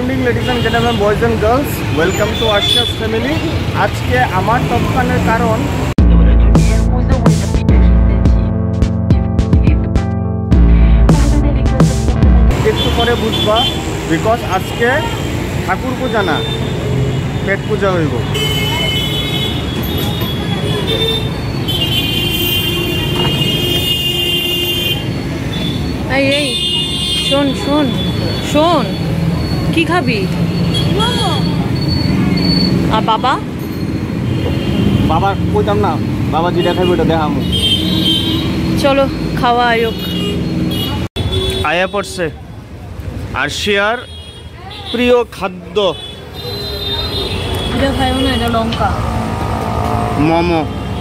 Evening ladies and gentleman, boys and girls, welcome to Ashiya's family. আজকে আমার টপখানের কারণ একটু পরে বুঝবা, বিকজ আজকে ঠাকুর পূজা না, পেট পূজা হইব। এই শোন শোন শোন, কি খাবি? আর বাবা বাবা কইতাম না, বাবা যেটা খাইব ওটা দেখামু। চলো খাওয়া আয়োগ আয়া পড়ছে আরশিয়ার প্রিয় খাদ্য এটা খাইও না, এটা লঙ্কা মোমো।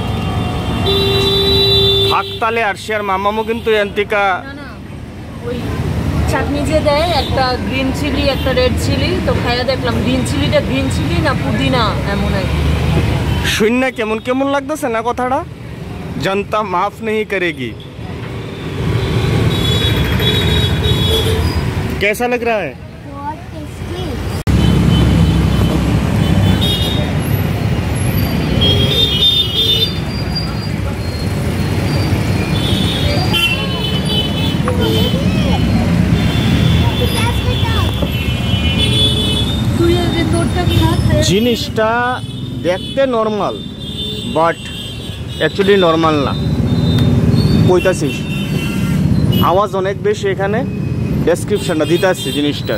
থাকতালে আরশিয়ার মামামো কিন্তু এন্তিকা ওই চাটনি যে দেয়, একটা গ্রিন চিলি একটা রেড চিলি, তো খাইয়া দেখলাম গ্রিন চিলিটা গ্রিন চিলি না পুদিনা এমন আর কি। শূন্য কেমন কেমন লাগতেছে না কথাটা, জনতা মাফ नहीं करेगी। कैसा लग रहा है? बहुत टेस्टी। জিনিসটা দেখতে নর্মাল, বাট অ্যাকচুয়ালি নর্মাল না। কইতাছিস আওয়াজ অনেক বেশি, এখানে ডেসক্রিপশনটা দিতে আসছে জিনিসটার।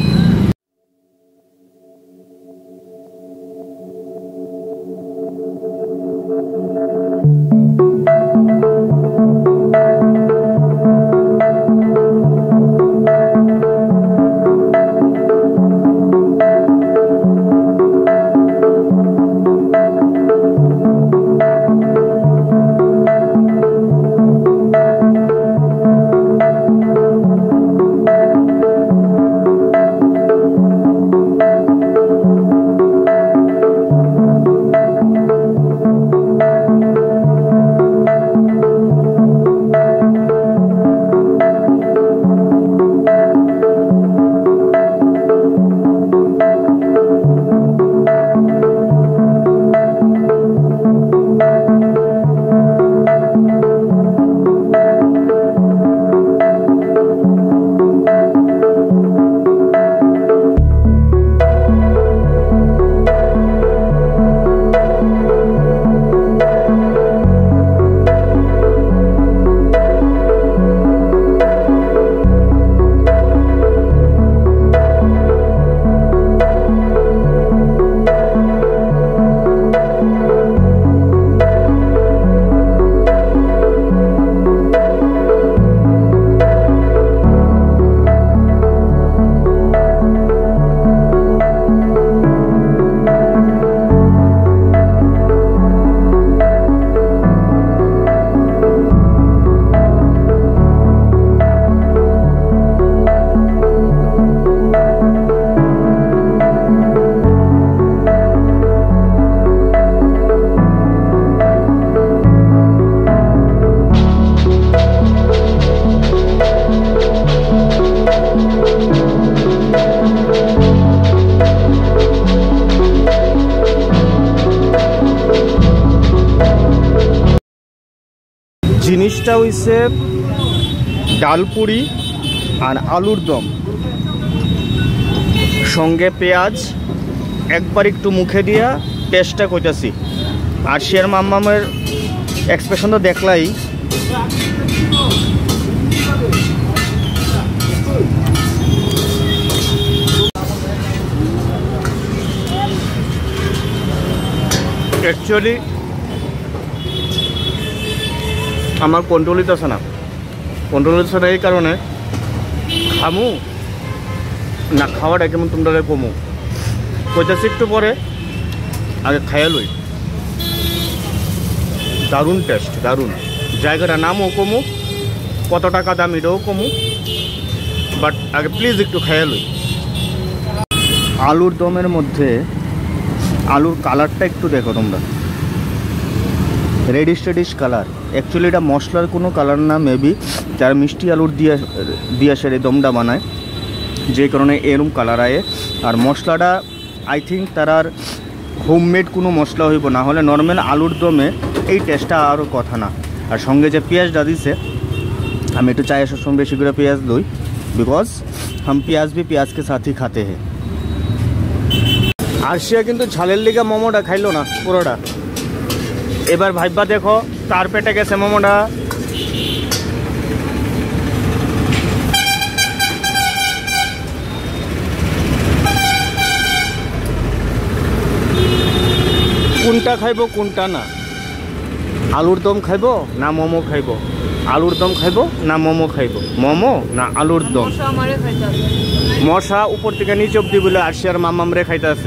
জিনিসটা হইছে ডালপুরি আর আলুর দম, সঙ্গে পেঁয়াজ, একবার একটু মুখে দিয়া টেস্টটা কইতাছি। আর শের মাম্মামের এক্সপ্রেশন তো দেখলাই। অ্যাকচুয়ালি আমার কন্ট্রোল হইতেছে না, এই কারণে খামু না খাওয়াটা কেমন তোমরা কমু কইতেছি একটু পরে, আগে খাইয়া লই। দারুণ টেস্ট, দারুণ। জায়গাটার নামও কমু, কত টাকা দাম এটাও কমু, বাট আগে প্লিজ একটু খাইয়া লই। আলুর দমের মধ্যে আলুর কালারটা একটু দেখো তোমরা, রেডিশ কালার। অ্যাকচুয়ালি এটা মশলার কোনো কালার না, মেবি যারা মিষ্টি আলুর দিয়া সে দমটা বানায় যে কারণে এরম কালার আয়ে। আর মশলাটা আই থিঙ্ক তারার হোমমেড কোনো মশলা হইব, না হলে নর্মাল আলুর দমে এই টেস্টটা আরও কথা না। আর সঙ্গে যে পেঁয়াজটা দিছে, আমি একটু চায়ের সঙ্গে বেশি করে পেঁয়াজ দই, বিকজ হাম পেঁয়াজ ভি পেঁয়াজকে সাথই খাতে হে। আরশিয়া কিন্তু ঝালের লিগা মোমোটা খাইলো না পুরোটা। এবার ভাইবা দেখো তার পেটে গেছে মোমোটা। কোনটা খাইব কোনটা না, আলুর দম খাইব না মোমো খাইব, আলুর দম খাইব না মোমো খাইব, মোমো না আলুর দম। মশা উপর থেকে নিচে অব্দি বলে আরশিয়ার মামামরে খাইতে আছে।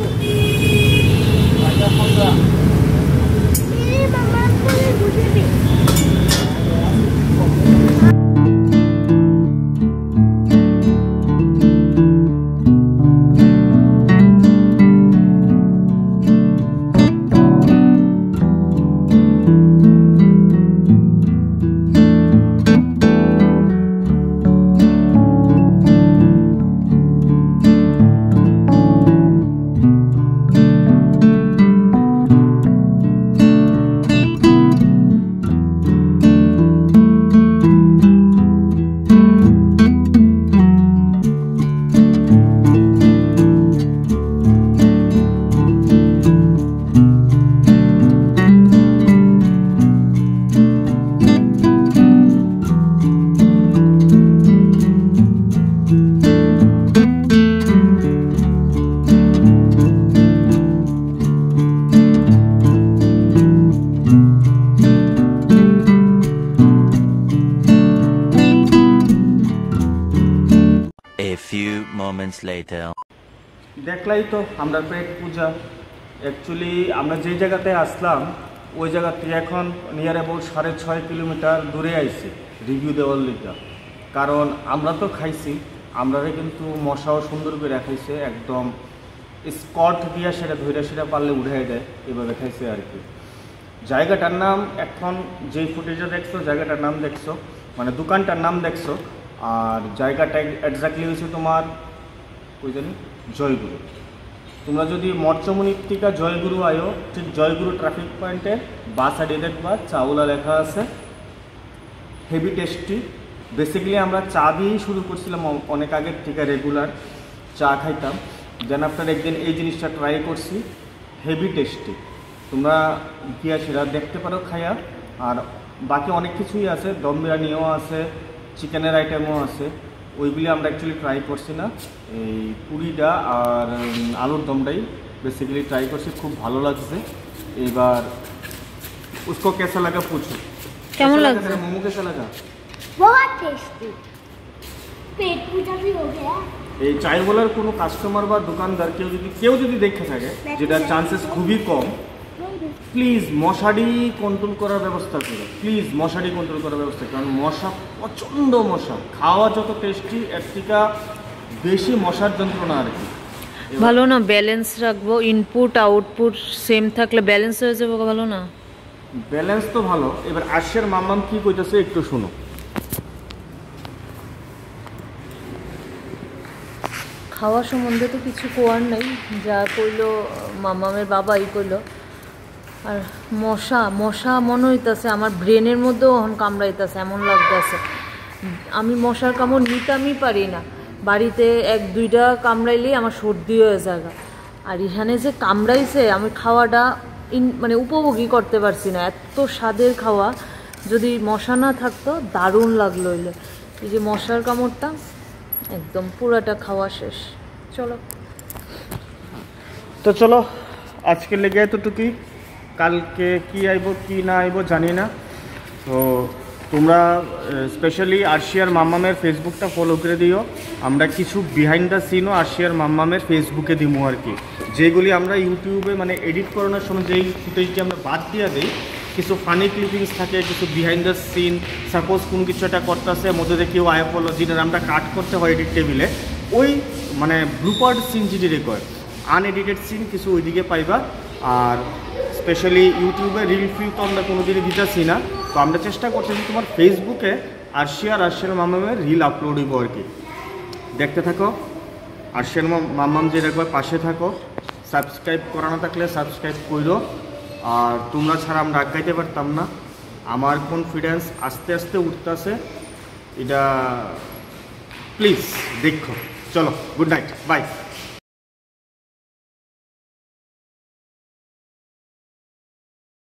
দেখলাই তো আমরা পেট পূজা। অ্যাকচুয়ালি আমরা যে জায়গাতে আসলাম ওই জায়গা থেকে এখন নিয়ার অ্যাবাউট 6.5 কিলোমিটার দূরে আইছি রিভিউ দেওয়ার লিগা। কারণ আমরা তো খাইছি, আমরা কিন্তু মশাও সুন্দর করে খাইছে, একদম স্কট দিয়া সেটা ধরে সেটা পারলে উঠাই দেয়, এভাবে খাইছে আর কি। জায়গাটার নাম এখন যেই ফুটেজে দেখছো জায়গাটার নাম দেখছো, মানে দোকানটার নাম দেখছো, আর জায়গাটা এক্স্যাক্টলি হয়েছে তোমার ওই জানি জয়গুরু। তোমরা যদি মৎস্যমণির টিকা জয়গুরু আয়ো, ঠিক জয়গুরু ট্রাফিক পয়েন্টে বাস সাইডে দেখবা চাউলা লেখা আছে, হেভি টেস্টি। বেসিক্যালি আমরা চা দিয়েই শুরু করছিলাম অনেক আগের থেকে, রেগুলার চা খাইতাম। দেন আপনার একদিন এই জিনিসটা ট্রাই করছি, হেভি টেস্টি। তোমরা গিয়া সেটা দেখতে পারো খাইয়া। আর বাকি অনেক কিছুই আছে, দম বিরিয়ানিও আছে, চিকেনের আইটেমও আছে, ওইগুলি আমরা অ্যাকচুয়ালি ট্রাই করছি না। এই পুরিটা আর আলুর দমটাই বেসিক্যালি ট্রাই করছি, খুব ভালো লাগছে। এবার उसको कैसा लगा पूछो, কেমন লাগছে? मोमो कैसा लगा? बहुत टेस्टी, पेट पूजा भी हो गया। এই চাইওয়ালার কোনো কাস্টমার বা দোকানদার কেউ যদি দেখে থাকে, যেটা চান্সেস খুবই কম, প্লিজ মশারি কন্ট্রোল করার ব্যবস্থা করো, প্লিজ মশারি কন্ট্রোল করার ব্যবস্থা, কারণ মশা প্রচণ্ড মশা। খাওয়া যত টেস্টি এর থেকে বেশি মশার যন্ত্রণা আর কি। ভালো না, ব্যালেন্স রাখবো, ইনপুট আউটপুট সেম থাকলে ব্যালেন্স হয়ে যাবে, ভালো না? ব্যালেন্স তো ভালো। এবার আরশিয়ার মাম্মাম কি কইতাছে একটু শুনো। খাওয়া সম্বন্ধে তো কিছু কোয়ার নাই, যা কইলো মামামের বাবাই কইলো। আর মশা মশা মনে হইতাছে আমার ব্রেনের মধ্যেও এখন কামড়াইতেছে, এমন লাগতেছে। আমি মশার কামড় নিতামই পারি না, বাড়িতে 1-2টা কামড়াইলেই আমার সর্দি হয়ে যায়। আর এখানে যে কামড়াইছে, আমি খাওয়াটা মানে উপভোগই করতে পারছি না, এত স্বাদের খাওয়া। যদি মশা না থাকতো দারুণ লাগলো। এই যে মশার কামড়টা একদম পুরাটা খাওয়া শেষ। চলো তো চলো আজকে লেগে এতটুকুই, কালকে কি আইব কি না আইব জানি না। তো তোমরা স্পেশালি আরশিয়ার মাম্মামের ফেসবুকটা ফলো করে দিও। আমরা কিছু বিহাইন্ড দ্য সিনও আরশিয়ার মাম্মামের ফেসবুকে দিব আর কি, যেগুলি আমরা ইউটিউবে মানে এডিট করানোর সময় যেই ফুটেজটি আমরা বাদ দিয়ে দিই, কিছু ফানি ক্লিপিংস থাকে, কিছু বিহাইন্ড দ্য সিন। সাপোজ কোনো কিছু একটা করতেছে, মধ্যে দিয়ে কেউ আয় পড়লো, যেটা আমরা কাট করতে হয় এডিট টেবিলে, ওই মানে ব্লুপার্ড সিন যেটি রেকর্ড, আনএডিটেড সিন কিছু ওইদিকে পাইবা। আর স্পেশালি ইউটিউবে রিল ফিল তো আমরা কোনো দিনই দিতেছি না, তো আমরা চেষ্টা করছি যে তোমার ফেসবুকে আরশিয়ার মাম্মামের রিল আপলোড হইব আর কি। দেখতে থাকো। আর সে মাম্মাম যে একবার পাশে থাকো, সাবস্ক্রাইব করা না থাকলে সাবস্ক্রাইব করো। আর তোমরা ছাড়া আমরা আগাইতে পারতাম না। আমার কনফিডেন্স আস্তে আস্তে উঠতেছে, এটা প্লিজ দেখো। চলো, গুড নাইট, বাই।